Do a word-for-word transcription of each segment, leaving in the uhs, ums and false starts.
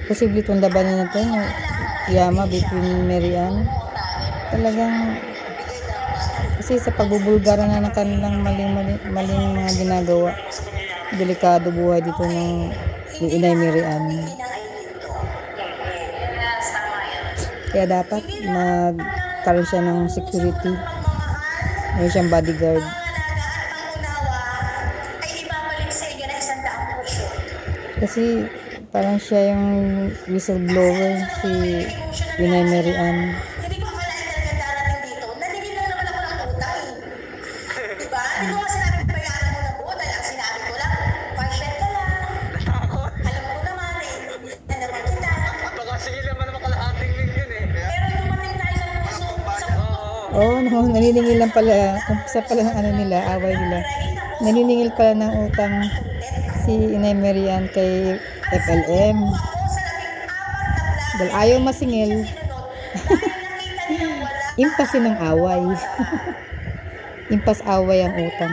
posible itong labanan na ito, yung Yama between Mary Ann. Talagang, kasi sa pagbubulgara na ng kanilang maling, maling, maling mga ginagawa, delikado buhay dito ng ni Inay Mary Ann. Kaya dapat magkaroon siya ng security. Mayroon siyang bodyguard. Kasi parang siya yung whistleblower, si Inay Mary Ann. Hindi ko akalain talaga darating dito. Naningin lang naman ako ng utang. Diba? Hindi ko nga sinabi ko bayaran mo na buo dahil ang sinabi ko lang, partial ka lang. Alam ko naman eh, na naman kita. Baka sige naman naman kalahating million eh. Pero dumating tayo sa puso. Oo, oh, naniningil lang pala. Umpisa pala ng ano nila, away nila. Naniningil pala ng utang si Inay Mary Ann kay F L M. Dahil ayaw masingil. Impasin ng away. Impas away ang utang.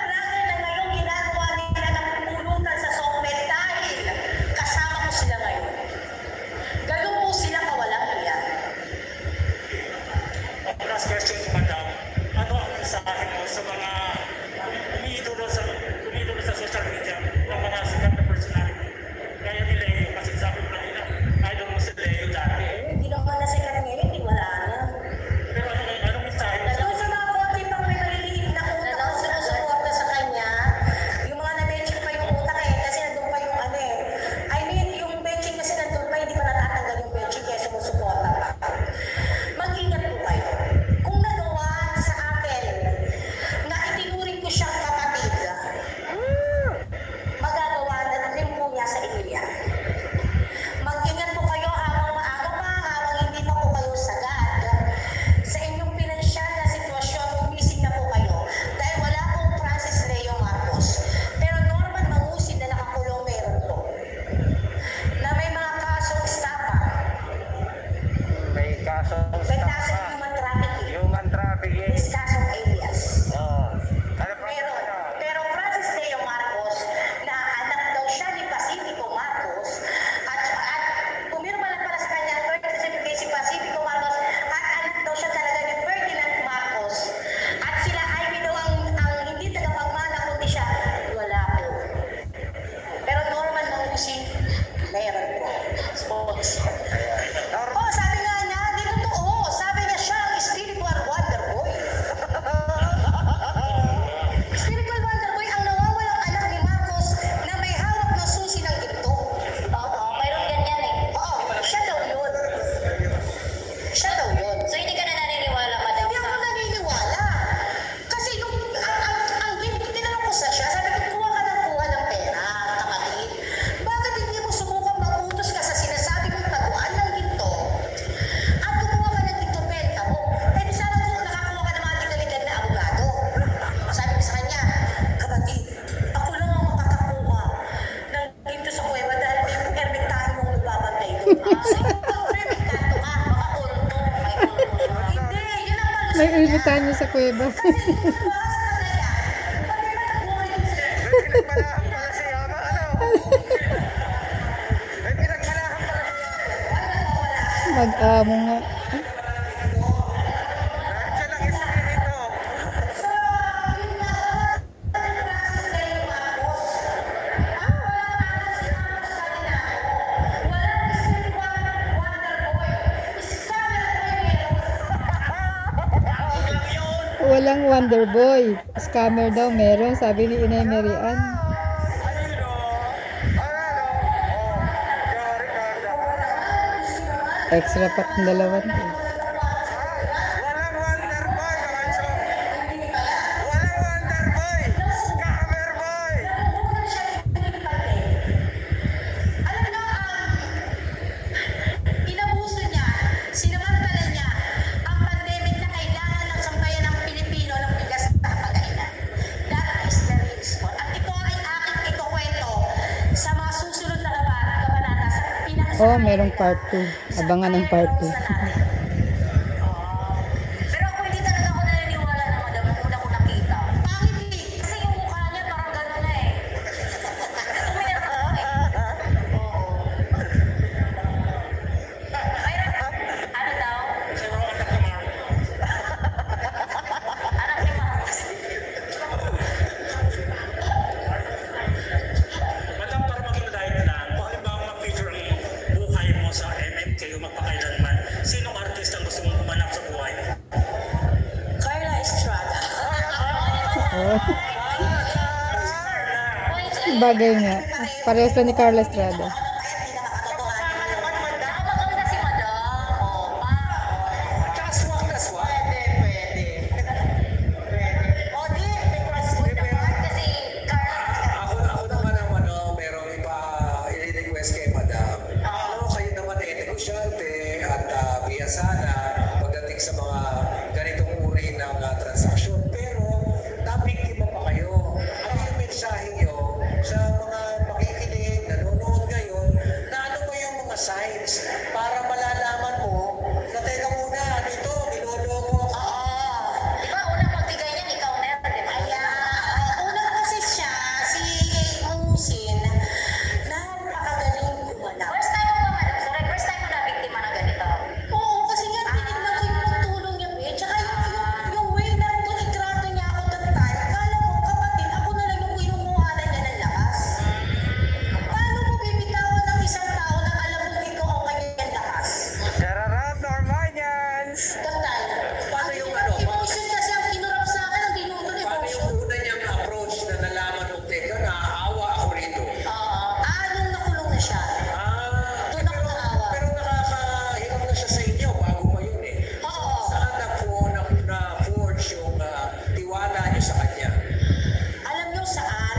Last question to Madam. Ano ang mensahe mo sa mga umiidolo sa umiidolo sa social media ng mga sikat na personality? Kaya ni Leo, kasi sabi mo kanina, idol mo si Leo dati. Hindi naman na sikat ngayon, di wala na. Pero ano, anong mensahe mo sa Doon sa mga konti pang may maliliit na utak na sumusuporta sa kanya, yung mga na-mention pa yung utak eh, kasi nandun pa yung ano eh. I mean, yung benching kasi nandun pa, hindi pa natatanggal yung benching kaya sumusuporta pa. Mag-ingat po kayo. Kung nagawa sa akin na itinuring ko siyang kapatid, magagawa na rin po niya sa inyo yan. Mag-ingat po kayo habang maaga pa, habang hindi pa po kayo sagad. Sa inyong pinansyal na sitwasyon, gumising na po kayo. Dahil wala pong Francis Leo Marcos. Pero Norman Mangusid na nakakulong meron po. Na may mga kasong estafa. may kasong May kasong human trafficking. human trafficking? May kasong alias. Oo. Ano pa? Pero, pero Francis Leo Marcos, na anak daw siya ni Pacifico Marcos, at, at pumirma lang pala sa kanya ang birth certificate si Pacifico Marcos, at anak daw siya talaga ni Ferdinand Marcos, at sila ay daw ang, ang hindi tagapagmana kundi siya, wala po. Pero Norman Mangusid, meron po. Sponsor. Oh, sabi nga niya, di totoo. Sabi niya siya ang spiritual wonder boy. Spiritual wonder boy ang nawawalang anak ni Marcos na may hawak na susi ng ginto. Oo, mayroon ganyan eh. Oo, siya daw yun. Siya daw yun. So hindi ka na naniniwala, madam? Hindi ako naniniwala. Kasi yung, ang, ang, ang ginto, tinanong ko sa siya, sabi ko, kuha ka ng kuha ng pera, kapatid. Bakit hindi mo subukan mag-utos ka sa sinasabi mong taguan ng ginto at kumuha ka ng ginto benta mo? Eh, di sana kung nakakuha ka ng mga tigalidad na abogado. Sabi ko sa kanya, kapatid, ako lang ang makakakuha ng ginto sa kuweba dahil may ermitano mong nagbabantay doon. Ah, sa iyo, ermitano ka, baka ulto, may ulto. Hindi, yun ang malusog May niya. ulitan niyo sa kuweba. Kasi yung baka sa kanila, pag may matabuhay yun sir. May pinagmalahan pala si Yama, ano? May pinagmalahan pala si Yama. Mag-amo nga. Nandiyan ang espiritu. So, yun nga, Francis Leo Marcos. Ah, wala naman si Marcos kanina. Wala si Spiritual Wonder Boy. Scammer boy meron. Walang Wonder Boy. Scammer daw meron, sabi ni Inay Mary Ann. Ayun o. Ano? Oh, yari ka. Extra pa kung dalawa. Walang wonder boy, mga chong. Walang wonder boy. Scammer boy. Nabubunan siya ng pinipate. Alam niyo, um, inabuso niya, sinamantala niya ang pandemic na kailangan ng sambayan ng Pilipino ng bigas at pagkainan. That is the real sport. At ito ay aking ikukwento sa mga susunod na kabanata sa pinaka- Oh, merong part two. Abangan ng part two. Pero ako hindi talaga ako naniniwala na madam nung una ko nakita. Pangit eh. Kasi yung mukha niya parang gano'n na eh. Tumira ka eh. Oo. bagay nga. Parehas lang ni Carla Estrada. Maganda si Madam. O, pa. Kaswak, kaswak. O, di, may crossword naman kasi Carla. Ako, ako naman ang ano, merong iba i-request kay Madam. Alam mo, kayo naman eh, negosyante at uh, biyasana pagdating sa mga ganitong uri ng uh, transaksyon. Pero, nabiktima pa kayo. Ano yung mensahe nyo sa mga makikinig, nanonood ngayon, na ano ba yung mga signs para malalaman mo na teka muna, ano ito, niloloko ako. Oo. Di ba, unang magbigay niyan, ikaw na yan, di ba? Ayan. Una kasi siya, si Musin, napakagaling gumalaw. First time mo ba, madam? Sorry, first time mo na biktima ng ganito? Oo, kasi nga, tinignan ko yung pagtulong niya, eh. Tsaka yung, yung, yung way na tunitrato niya ako that time, akala mo, kapatid, ako na lang yung kinukuhanan niya ng lakas. Paano mo bibitawan ng isang tao na alam mo ikaw ang kanyang lakas? Chararap, Normanians! That time. Paano yung Ang ano? emotion kasi ang kinurap sa akin, ang dinudon Paano emotion. yung una niyang approach na nalaman ng teka, naaawa ako rito? Oo. Ah, nung nakulong na siya. Ah, Doon ako naawa. pero nakakahiram na siya sa inyo bago pa yun eh. Oo. Saan na-forge na, na-forge yung ah, tiwala niyo sa kanya? Alam niyo saan?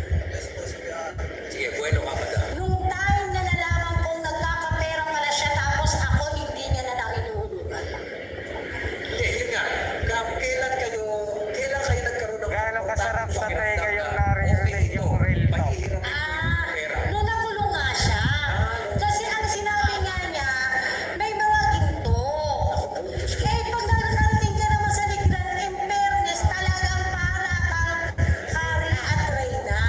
Sige, bueno ka, madam. Nung time na nalaman kong nagkakapera pala siya tapos ako hindi niya na nakinuhulugan. Hindi, yun nga. Ka- Kailan kayo, kailan kayo nagkaroon ng Gaano kasarap sa pakiramdam tega yung na, narinig okay, yung ito, real talk? mahihiramin ko yung Ah, pera? nung nakulong nga siya. Kasi ang sinabi nga niya, may mga ginto. Eh, pag nakarating ka naman sa Ligran, in fairness, talagang para kang Hari at Reyna.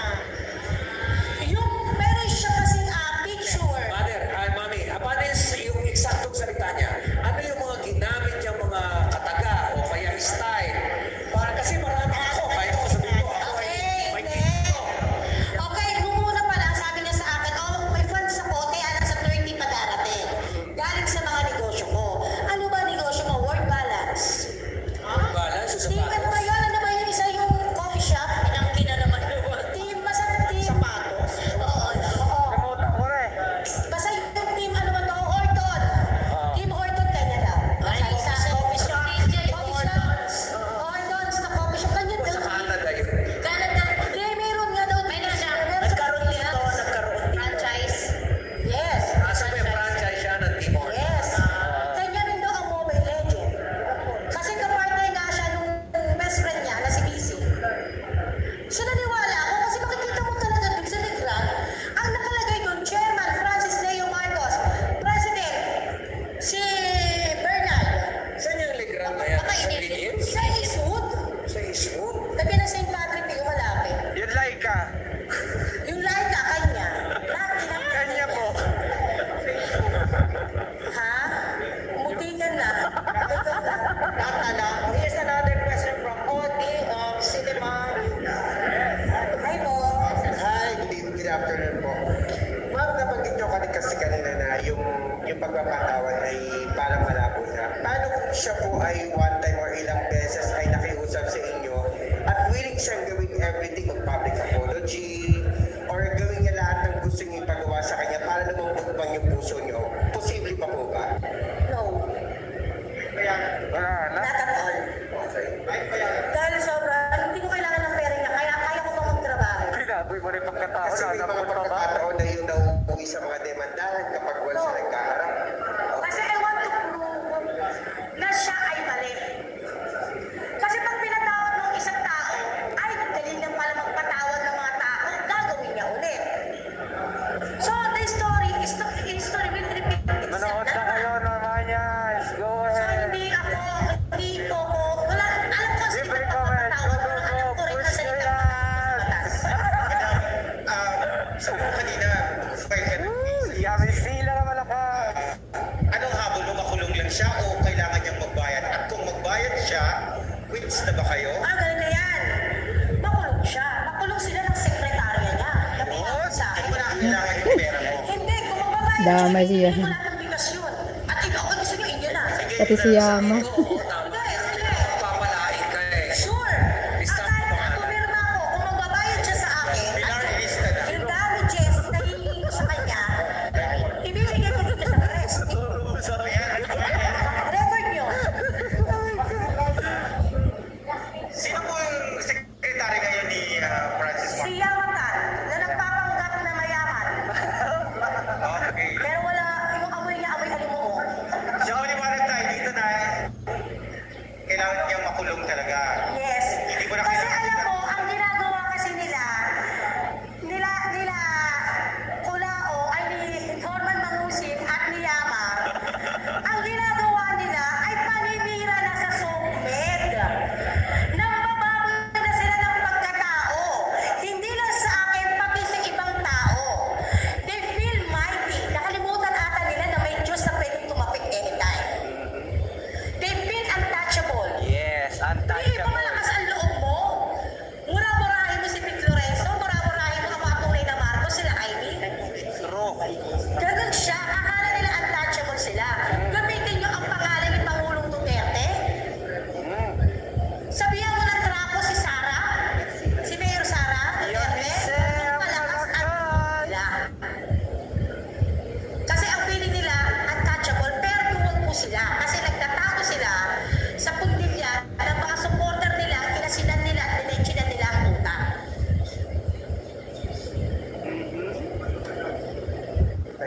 Yung meron siya kasing ah, picture. Mother, ay mami, ah, paano yung yung eksaktong salita niya? Ano yung mga ginamit niyang mga kataga o kaya style? Para kasi marami ako, kahit ako sabihin ko, ako ay Okay, may hindi. Okay, nung una pa lang, sabi niya sa akin, oh, may funds ako, kaya nasa thirty pa darating. Galing sa mga negosyo ko. Ano ba negosyo mo? Word balance. balance sa Team, ano sapatos. ba yun? Ano ba yung isa yung coffee shop? Inangkin na naman yun. Team, basta team. Sapatos? Oo, oo. Namuta ko rin. Basta yung team, ano ba to? Horton. Team Horton, kanya daw. Ay, sa coffee shop. Coffee shop. Hortons na coffee shop. Kanya daw. Sa Canada yun. Canada. Hindi, meron nga daw. Meron siya. Meron sa Nagkaroon dito, nagkaroon dito. franchise. Yes. Asa may franchise siya ng Team Hortons. Yes. Kanya rin daw ang Mobile Legend. Kasi kapartner nga siya nung best friend niya na si B C. So naniwala ako kasi makikita mo talaga dun sa Ligran, ang nakalagay dun, Chairman Francis Leo Marcos, President si Bernard. Saan yung Legrand na yan? Baka Sa inilip. Green Sa Eastwood. Sa Eastwood? Tabi ng Saint Patrick, yung malapit. Yun like ka. Yung Laika, kanya. Lahat ng Kanya po. Ha? Umutingan na. Natala. Here's another question from Oti of Cinema. Hi po. Hi, good evening, good afternoon po. Ma'am, nabanggit nyo kanina kasi kanina na yung, yung pagpapatawan ay parang malabo na. Paano kung siya po ay one time or ilang beses ay nakiusap sa inyo at willing siyang gawin everything of public apology or gawin niya lahat ng gusto niyo ipagawa sa kanya para lumambot bang yung puso niyo? Posible pa po ba? No. Kaya, Wala na. Not at all. okay. Ay, kaya, Dahil sobra, hindi ko kailangan ng pera niya, kaya kaya ko pa magtrabaho. Pinaboy mo rin pagkatao. kasi may mga Nanapot pa ba? pagkakataon na yung nauuwi sa mga demandahan kapag wala No. siya nagkaharap. Kasi I want to prove na siya ay mali. Kasi pag pinatawad ng isang tao, ay galing lang pala magpatawad ng mga tao, gagawin niya ulit. So the story is the history will repeat itself. Manood na kayo, Normanians. Go So ahead. hindi ako, hindi po ko, wala, alam ko kasi Libre pag comment. magpapatawad, Go, go, alam go. ko rin Push na salita your ng ass. batas. Ah, sabi mo kanina, file ka ng case. Yami sila na malakas. Anong habol mo, makulong lang siya o kailangan niyang magbayad? At kung magbayad siya, quits na ba kayo? Ah, galing na yan. Makulong siya. Makulong sila ng sekretarya niya. Nabihan sa Hindi akin. mo na kailangan yung pera mo. Hindi, kung mababayad Damay siya, siya. hindi wala ng bigas yun. At ikaw, kung gusto niyo, inyo na. Pati si Yama. Oo, tama. Hindi, sige. Papalain ka eh. Sure. Lista At kahit mo na pangalan. pumirma ako, kung magbabayad siya sa akin, Pilar, at-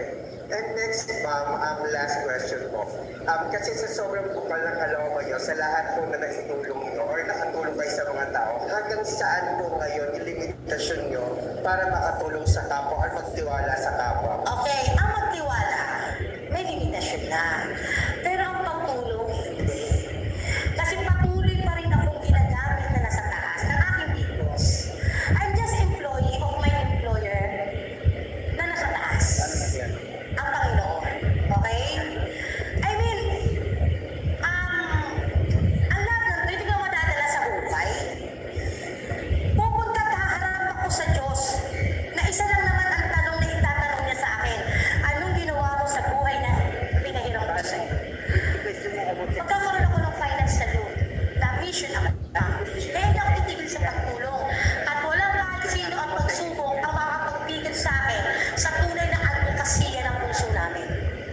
Okay. And next, ma'am, um, last question po. Um, kasi sa sobrang bukal ng kalooban nyo, sa lahat po na naitulong nyo or nakatulong kayo sa mga tao, hanggang saan po ngayon yung limitasyon nyo para makatulong sa kapwa or magtiwala sa kapwa? Okay, ang magtiwala, may limitasyon na. Pero ang pagtulong, hindi. Kasi patuloy pa rin akong ginagamit na nasa taas ng aking big boss. I'm just employee of my employer na nasa taas. Ang Panginoon. Okay? I mean, um, ang lahat ng hindi ka madadala sa buhay. Pupunta at haharap ako sa Diyos na isa lang naman ang tanong na itatanong niya sa akin. Anong ginawa mo sa buhay na pinahirap ko sa'yo? Magkakaroon ako ng finance sa loan. Na mission ang accomplish. Kaya hindi ako titigil sa pagtulong. At walang kahit sino ang pagsubok ang makakapagpigil sa akin sa tunay na advokasya ng puso namin.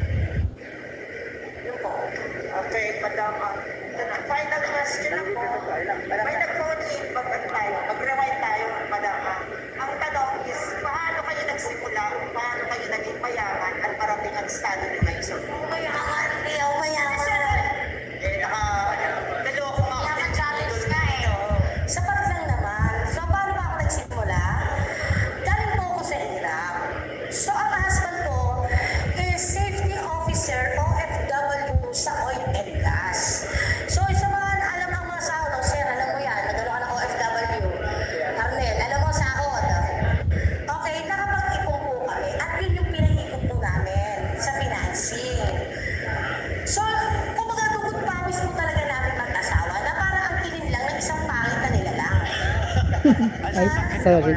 Yun po. Okay, madam. Uh, final question lang po. May nag-phone in, mag- tayo, mag-rewind tayo, madam. Uh, ang tanong is, paano kayo nagsimula, paano kayo naging mayaman at parating ang estado ni Maison? Mayaman, Leo, mayaman. Eh, naka, dalawa ko mga Mayaman challenge ka eh. Sapat lang naman. So, paano ba ako nagsimula? Galing po ako sa hirap. So, ang husband ko is safety officer O F W sa oil and gas. So, sa mga alam ang mga sahod, oh, sir, alam mo yan, nagano ka ng O F W. Arnel, alam mo sahod. Okay, nakapag-ipon po kami at yun yung pinag-ikot po namin sa financing. So, kumbaga dugot pawis po talaga namin mag-asawa na para ang tingin lang ng isang pangit na nilalang. Ay, sorry.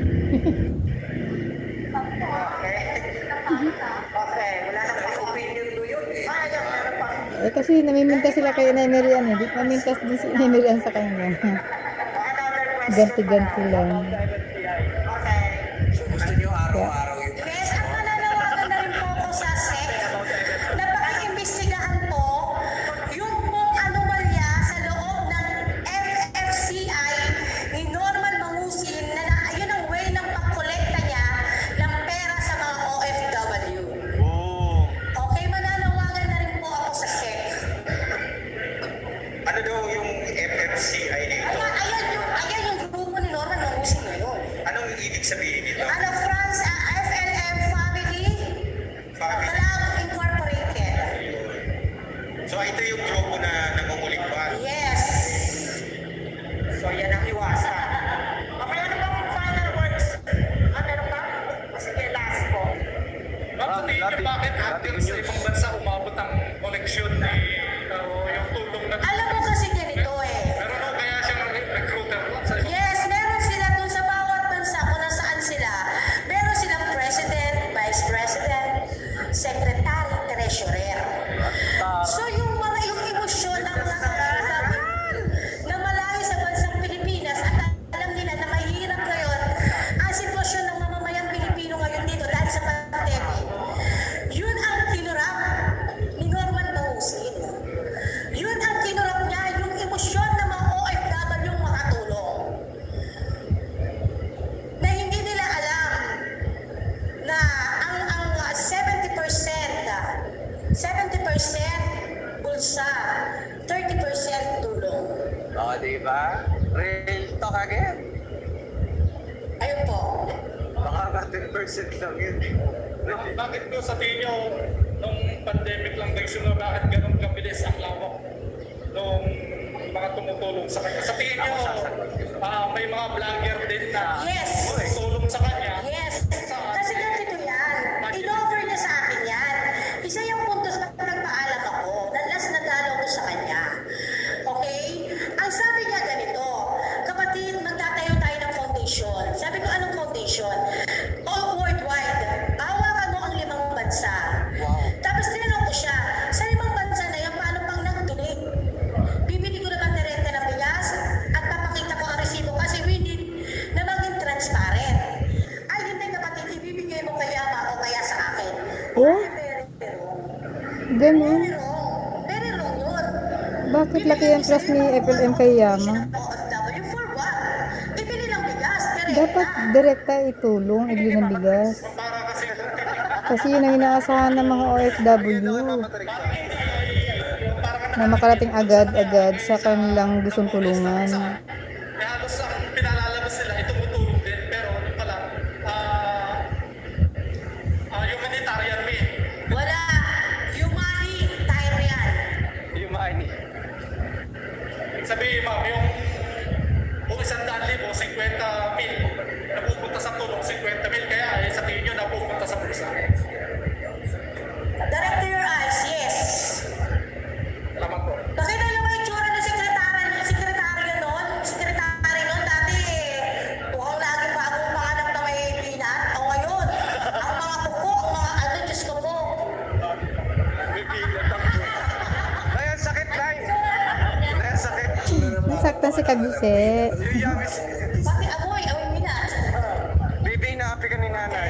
Okay. Okay, wala na pa opinion do yun eh. Ay, yan, meron pa. Eh, kasi namimintas sila kay Nemerian eh. Di namintas din si Nemerian sa kanya. Another question. Ganti-ganti lang. Okay. So gusto nyo araw-araw yung Yes, at mananawagan na rin po ako sa S E C na pag-iimbestigahan po yung pong anomalya sa loob ng F F C I ni Norman Mangusin na, na yun ang way ng pagkolekta niya ng pera sa mga O F W. Okay, mananawagan na rin po ako sa S E C. Ano daw yung F F C I dito? Ayan, ayan yung, ayan yung grupo ni Norman Mangusin ngayon. Anong ibig sabihin nito? Ano, France, uh, F L M Family Family. Club Incorporated. So ito yung grupo na nangungulik ba? Yes. So, yan ang iwasan. Okay, ano bang final words? Ano ano pa? Sige, last po. Ma'am, sa tingin niyo bakit acting sa ibang bansa umabot ang koleksyon ni uh, yung tulong na Alam mo kasi ganito eh. pero no, kaya siyang recruiter doon sa Yes, meron sila dun sa bawat bansa kung nasaan sila. Meron silang president, vice president, secretary, treasurer. So yung mga yung emosyon ng mga kabataan na malayo sa bansang Pilipinas at alam nila na mahirap ngayon ang sitwasyon ng mamamayang Pilipino ngayon dito dahil sa pandemic. Yun ang kinurap ni Norman Mangusin. Yun ang kinurap niya, yung emosyon ng mga O F W yung makatulong. Na hindi nila alam na ang ang uh, seventy percent seventy percent bulsa, thirty percent tulong. O, diba? Real talk again. Ayun po. Baka ten percent lang yun. Bak- bakit po sa tingin niyo nung pandemic lang nagsimula, bakit ganun kabilis ang lawak nung mga tumutulong sa kanya? Sa tingin niyo, ah, may mga vlogger din na Yes. tulong sa kanya. Yes. Kasi ganito yan. In-offer niya sa akin yan. Isa yung puntos na nagpaalam ako. Na last na dalaw ko sa kanya. Okay? Ang sabi niya ganito, kapatid, magtatayo tayo ng foundation. Sabi ko, anong foundation? All worldwide. Hawakan mo ang limang bansa. Tapos tinanong ko siya, sa limang bansa na yan, paano pang nag-donate? Bibili ko naman direct ng bigas at papakita ko ang resibo kasi we need na maging transparent. Ay, hindi kapatid, ibibigay mo kaya ma o kaya sa akin. Oh, Very wrong. ganun. Very wrong. Very wrong yun. Bakit laki ang trust ni F L M kay Yama? O F W for what? Ibili ng bigas, direct. Dapat direkta itulong, ibili ng bigas. Para kasi kung Kasi yun ang inaasahan ng mga O F W na makarating agad-agad sa kanilang gustong tulungan. Kaya halos ang pinalalabas nila ay tumutulong din, pero yung pala, ah, ah, humanitarian me. Wala. Humanitarian. Yung money. Sabi, ma'am, yung kung isang daan libo, fifty mil, napupunta sa tulong, fifty mil, kaya eh, sa tingin nyo napupunta sa bulsa. Direct to your eyes, yes. Salamat po. Nakita niyo ba yung tsura ng sekretary, sekretaryo noon? Sekretary noon, dati eh, mukhang lagi bagong panganak na may binat. O ngayon, ang mga kuko, ang mga ano, Diyos ko po. Nay, ang sakit, Nay. Nay, ang sakit. Nasaktan si Kabise. Yung yamis. Pati amoy, amoy binat. Bibing na api ka ni nanay.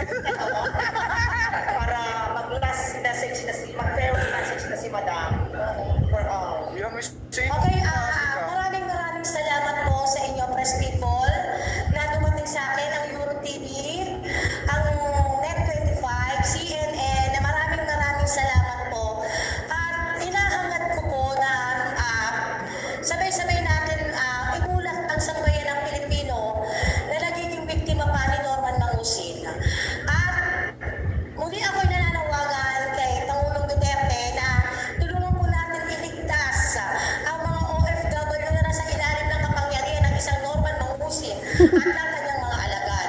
Para mag-last message na si, mag-farewell message na si Madam for all. Yung yamis. Okay, ah, maraming maraming salamat po sa inyo, press people, na dumating sa akin ang Euro T V, ang Net twenty-five, C N N, na maraming maraming salamat po. At hinahangad ko po na ah, sabay-sabay natin ah, imulat ang sambayan ng Pilipino na nagiging biktima pa ni Norman Mangusin. At muli ako'y nananawagan kay Pangulong Duterte na tulungan po natin iligtas ang mga O F W na nasa ilalim ng kapangyarihan ng isang Norman Mangusin at ng kanyang mga alagad.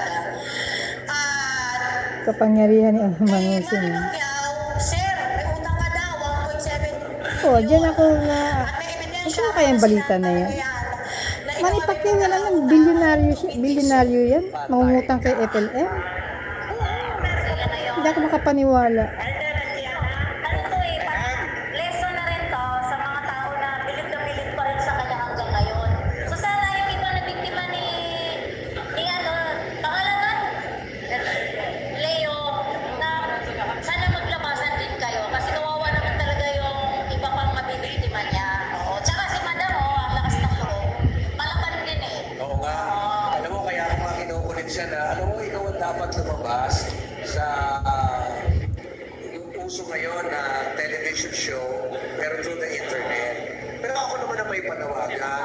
At Kapangyarihan ni kay Mangusin. Manny Pacquiao, sir, may utang ka daw, one point seven Oh, dyan ako na... at may ebidensya Ano kayang balita na yan? Manny Pacquiao yan lang, bilyonaryo siya. Bilyonaryo yan. Mangungutang kay F L M. Hindi ako makapaniwala. Ano to eh, parang lesson na rin to sa mga tao na bilib na bilib pa rin sa kanya hanggang ngayon. So sana yung iba na biktima ni, ni ano, pangalaman, Leo, na sana maglabasan din kayo kasi kawawa naman talaga yung iba pang mabibiktima niya. Oo. Tsaka si Madam, oh, ang lakas ng loob. Palaban din eh. Oo nga. Alam mo, kaya ako nga kinukulit siya na, alam mo, ikaw ang dapat lumabas sa uh, yung uso ngayon na television show, pero through the internet. Pero ako naman na may panawagan.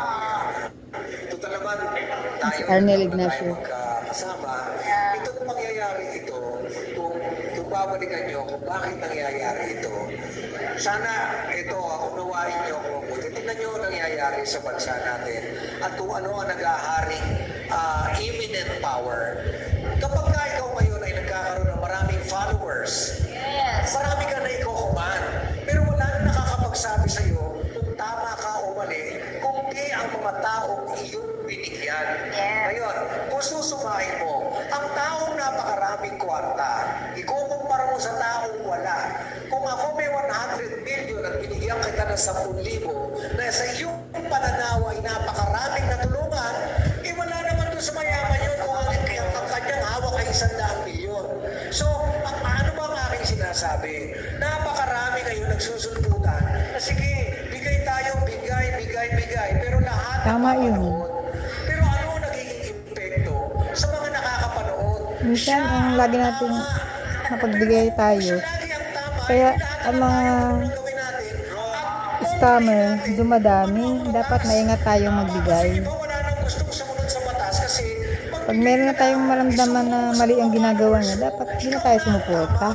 Total naman, tayo Si Arnel naman tayo Ignacio. magkakasama. Itong mangyayari ito, kung, kung babalikan nyo kung bakit nangyayari ito, sana ito, unawain nyo kung mabuti. Tingnan nyo ang nangyayari sa bansa natin at kung ano ang nag-aharing uh, imminent power. Kapag ka ikaw ngayon ay nagkakaroon ng maraming followers, Yes. marami ka na iko-command, pero wala na nakakapagsabi sa iyo kung tama ka o mali, kung di ang mga taong iyong binigyan. Yes. Ngayon, kung susumahin mo, ang taong napakaraming kwarta, ikukumpara mo sa taong wala. Kung ako may one hundred million at binigyan kita ng ten thousand na sa iyong pananaw ay napakaraming natulungan, eh wala naman doon sa mayaman yun kung ang, ang, ang kanyang hawak ay isang daang milyon. So, ang, ano ba ang aking sinasabi? Napakarami ngayon nagsusulputan na sige, bigay tayo, bigay, bigay, bigay, pero lahat Tama yun. nakakapanood. Pero ano ang nagiging impekto sa mga nakakapanood? Minsan, ang lagi natin napagbigay tayo. Siya lagi ang tama. Kaya, Lahat ang ng mga gawin natin, at scammer, dumadami. Dapat maingat tayong magbigay. iba wala nang gustong sumunod sa batas kasi Pag meron na tayong maramdaman na mali ang ginagawa niya, dapat hindi na tayo sumuporta.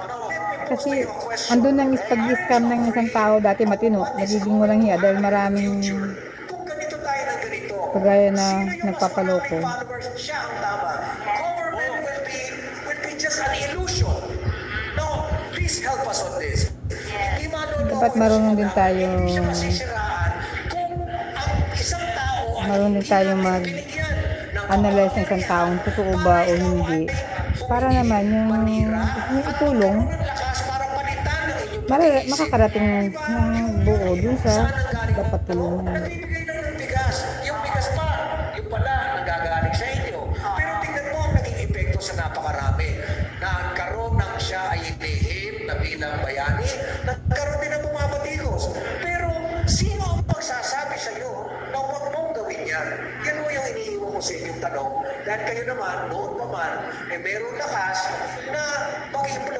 Kasi andun ang pag-scam ng isang tao dati matino, nagiging walang hiya dahil maraming kung ganito tayo ng ganito, kagaya na sino yung nagpapaloko. mas maraming followers, siya ang tama. Government will be will be just an illusion. No, please help us on this. Hindi manloloko Dapat marunong din yung tayo, hindi siya masisiraan kung ang isang tao ay marunong din tayo hindi mag- binigyan ng analyze ng isang taong totoo ba o hindi. Para naman yung yung itulong, lakas para palitan ng inyong mara- makakarating ng buo dun sa dapat tulungan. nagbibigay lang ng bigas. Yung bigas pa, yung pala, nanggagaling sa inyo. Pero tingnan mo ang naging epekto sa napakarami. Nagkaroon ng siya ay lihim na bilang bayani, nagkaroon din ng bumabatikos. Pero sino ang magsasabi sa iyo na huwag mong gawin yan? Yan mo yung iniiwan ko sa inyong tanong. Dahil kayo naman, noon pa man, eh meron lakas na mag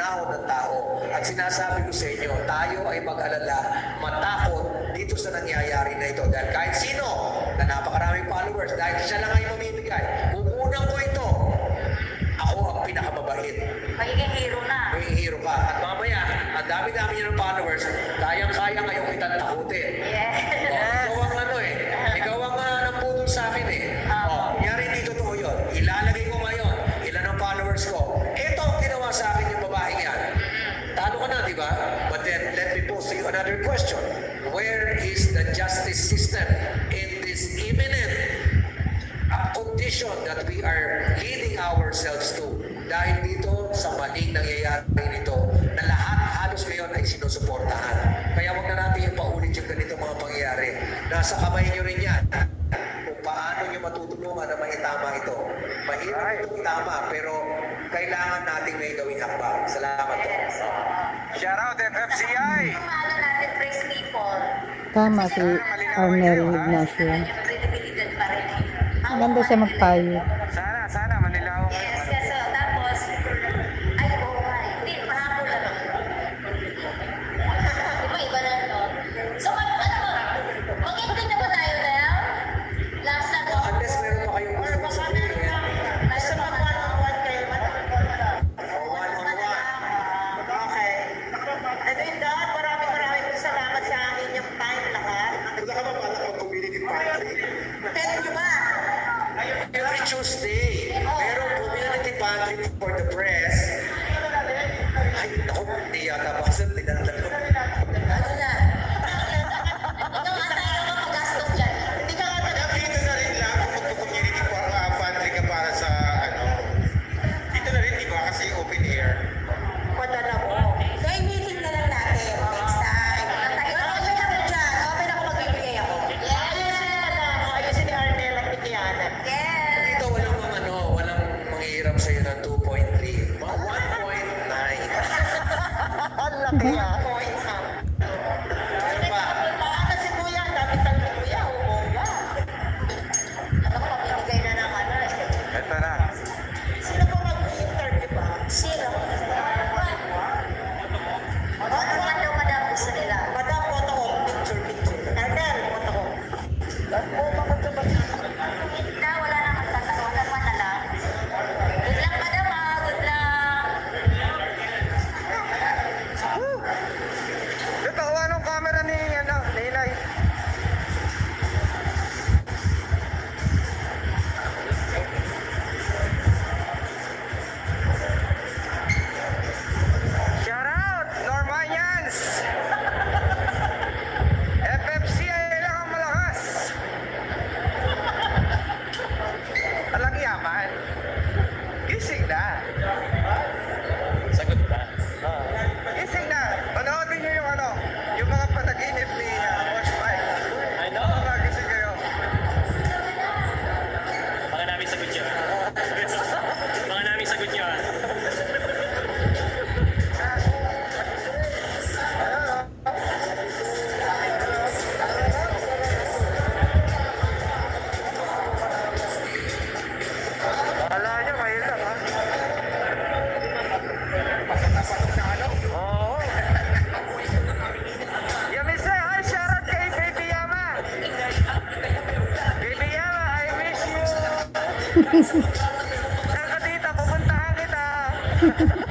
pananaw ng tao. At sinasabi ko sa inyo, tayo ay mag-alala, matakot dito sa nangyayari na ito. Dahil kahit sino na napakaraming followers, dahil siya lang ay mamimigay, kukunan ko ito. Ako ang pinakamabait. Magiging hero na. Magiging hero ka. At mamaya, ang dami-dami niyo ng followers, kayang-kaya ngayong kita takutin. Yes. Oh, ikaw ang ano eh. Ikaw ang uh, nagputol sa akin eh. Oh, yari hindi totoo yun. Ilalagay ko ngayon. Ilan ang followers ko. Ito ang ginawa sa akin yung babaeng yan. Talo ka na, di ba? But then, let me pose to you another question. Where is the justice system in this imminent uh, condition that we are leading ourselves to? Dahil dito sa maling nangyayari nito na lahat halos ngayon ay sinusuportahan. Kaya wag na natin yung paulit yung ganito mga pangyayari. Nasa kamay nyo rin yan kung paano nyo matutulungan na maitama ito. Mahirap itong itama pero kailangan natin may gawing hakbang. Salamat po. Shout out F F C I! Kung ano natin, praise people. Tama si Arnel Ignacio. Yung credibility pa rin. Maganda siya magpayo. Sana, sana, manilaw kayo. Yes, yes. So, tapos, ay, oo nga. eh. Hindi, mahapon na lang. Di ba, iba na, no? So, ano, ano mo? Mag-ending na ba tayo, Nel? Last na to? Unless meron pa kayong gusto ko sabihin. Gusto mag one-on-one kayo, madam? One-on-one. Okay. And with that, maraming maraming po salamat sa inyong time lahat. Wala ka ba balak mag-community party? Pet nyo ba? Every Tuesday, merong community pantry for the press. Ay, naku, hindi yata ba? Saan tinatalo? Ano na? Ikaw nga tayo mapagastong dyan. Hindi ka nga taga- Dito na rin lang kung magpo-community pa- uh, pantry ka para sa ano. Dito na rin, di ba? Kasi open air. Padala mo. So, i-meeting na lang natin next time. Open ako dyan. Open ako, magbibigay ako. Ayusin ni Madam. Ayusin ni Arnel at ni Kiana. Yes. Dito walang mga ano, walang manghihiram sa'yo ng two point three. Mga one point nine. Ang laki ah. Points ha. Ano pa? Paano si Kuya? Ang dami tang ni Kuya. Umoga. Ano ko, mabibigay na ng ano eh. Ito na. Sino pa mag-interview ba? Sino? Ano nga daw, madam, gusto nila? Madam, photo ko. Picture, picture. Arnel, photo ko. Oh, bakit ba? Na, wala na magtatanong. Naman na lang. Good luck, madam, ah. Good luck. Ito, anong camera ni, ano, ni Inay? Shout out, Normanians! F F C I lang ang malakas. Alang yaman. Gising na. Sagot ba? Gising na. Panoodin niyo yung ano, yung mga panaginip ni uh, Watch Five. I know. Baka gising kayo. Mga namin sagot yun. Mga namin sagot yun. Akala niyo, kayo lang ha? Oo. Yamise, ay, shoutout kay Baby Yama. Baby Yama, I miss you. Saan ka tita? Pupuntahan kita.